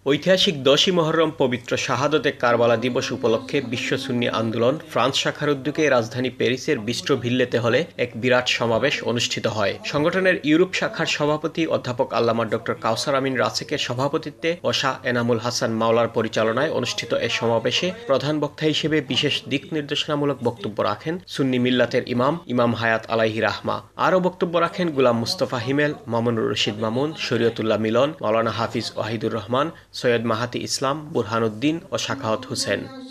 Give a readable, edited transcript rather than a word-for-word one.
ঐতিহাসিক 10ই মুহররম পবিত্র শাহাদতে কারবালা দিবস উপলক্ষে বিশ্ব সুন্নি আন্দোলন ফ্রান্স শাখার উদ্যোগে রাজধানী প্যারিসের বিস্ট্রো ভিল্লেতে হলে এক বিরাট সমাবেশ অনুষ্ঠিত হয়। সংগঠনের ইউরোপ শাখার সভাপতি অধ্যাপক আল্লামা ডক্টর কাউসার আমিন রাসেকের সভাপতিত্বে ও শাহ এনামুল হাসান মাওলার পরিচালনায় অনুষ্ঠিত এ সমাবেশে প্রধান বক্তা হিসেবে বিশেষ দিক নির্দেশনামূলক বক্তব্য রাখেন সুন্নি মিল্লাতের ইমাম হায়াত আলাইহি রাহমা। আরও বক্তব্য রাখেন গুলাম মুস্তফা হিমেল, মামুনুর রশিদ মামুন, শরীয়তুল্লাহ মিলন, মাওলানা হাফিজ ওয়াহিদুর রহমান, সৈয়দ মাহাতি ইসলাম, বুরহানুদ্দিন ও সাখাওয়াত হোসেন।